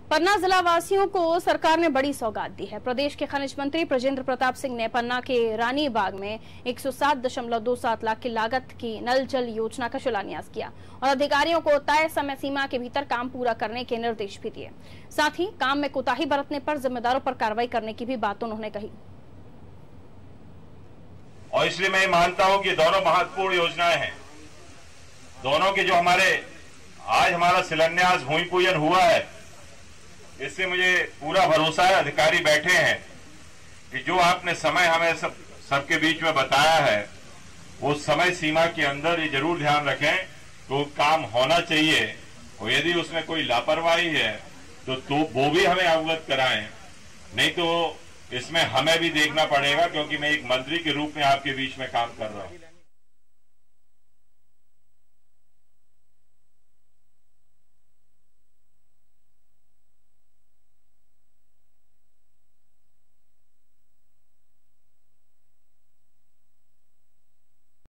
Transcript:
पन्ना जिला वासियों को सरकार ने बड़ी सौगात दी है। प्रदेश के खनिज मंत्री प्रजेंद्र प्रताप सिंह ने पन्ना के रानी बाग में 107.27 लाख की लागत की नल जल योजना का शिलान्यास किया और अधिकारियों को तय समय सीमा के भीतर काम पूरा करने के निर्देश भी दिए। साथ ही काम में कोताही बरतने पर जिम्मेदारों पर कार्रवाई करने की भी बात उन्होंने कही। और इसलिए मैं मानता हूं कि दोनों महत्वपूर्ण योजनाएं हैं। दोनों के जो आज हमारा शिलान्यास भूमि पूजन हुआ है, इससे मुझे पूरा भरोसा है, अधिकारी बैठे हैं कि जो आपने समय हमें सबके बीच में बताया है वो समय सीमा के अंदर ये जरूर ध्यान रखें तो काम होना चाहिए, और यदि उसमें कोई लापरवाही है तो वो भी हमें अवगत कराएं, नहीं तो इसमें हमें भी देखना पड़ेगा, क्योंकि मैं एक मंत्री के रूप में आपके बीच में काम कर रहा हूं।